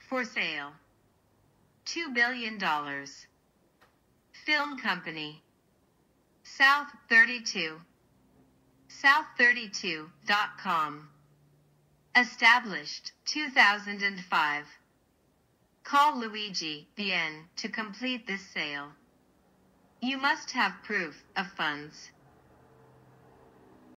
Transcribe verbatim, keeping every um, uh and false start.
For sale. two billion dollars. Film company. South thirty-two. South thirty-two dot com. Established two thousand five. Call Luigi Bian to complete this sale. You must have proof of funds.